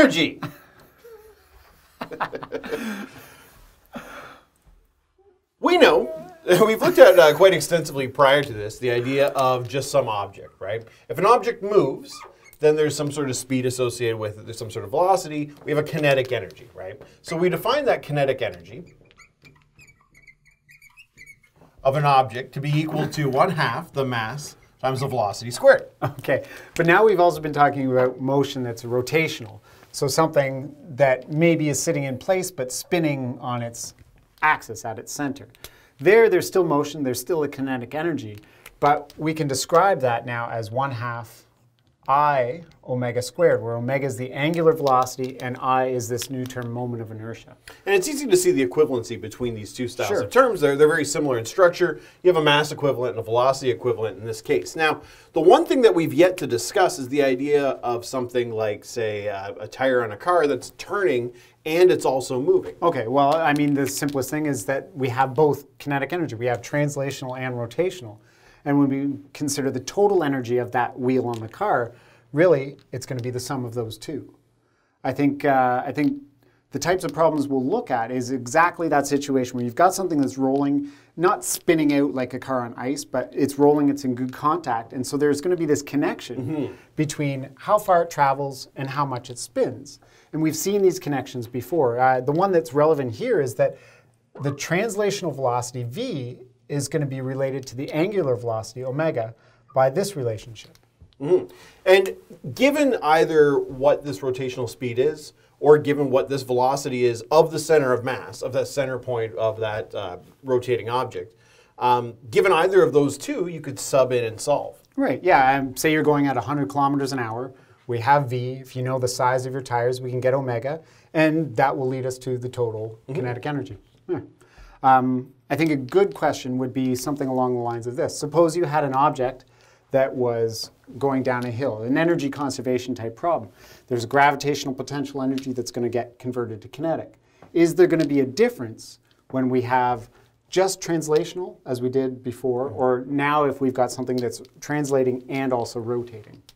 energy. We know, we've looked at quite extensively prior to this, the idea of just some object, right? If an object moves, then there's some sort of speed associated with it. There's some sort of velocity. We have a kinetic energy, right? So we define that kinetic energy of an object to be equal to 1/2 the mass times the velocity squared. Okay, but now we've also been talking about motion that's rotational. So something that maybe is sitting in place but spinning on its axis at its center. There's still motion, there's still a kinetic energy, but we can describe that now as 1/2 I omega squared, where omega is the angular velocity and I is this new term moment of inertia. And it's easy to see the equivalency between these two styles Sure. of terms. They're very similar in structure. You have a mass equivalent and a velocity equivalent in this case. Now, the one thing that we've yet to discuss is the idea of something like, say, a tire on a car that's turning and it's also moving. Okay, well, I mean, the simplest thing is that we have both kinetic energy. We have translational and rotational. And when we consider the total energy of that wheel on the car, really, it's going to be the sum of those two. I think the types of problems we'll look at is exactly that situation where you've got something that's rolling, not spinning out like a car on ice, but it's rolling, it's in good contact. And so there's going to be this connection between how far it travels and how much it spins. And we've seen these connections before. The one that's relevant here is that the translational velocity, v, is going to be related to the angular velocity, omega, by this relationship. And given either what this rotational speed is, or given what this velocity is of the center of mass, of that center point of that rotating object, given either of those two, you could sub in and solve. Right, yeah, say you're going at 100 kilometers an hour. We have v. If you know the size of your tires, we can get omega, and that will lead us to the total kinetic energy. Yeah. I think a good question would be something along the lines of this. Suppose you had an object that was going down a hill, an energy conservation type problem. There's a gravitational potential energy that's going to get converted to kinetic. Is there going to be a difference when we have just translational, as we did before, or now if we've got something that's translating and also rotating?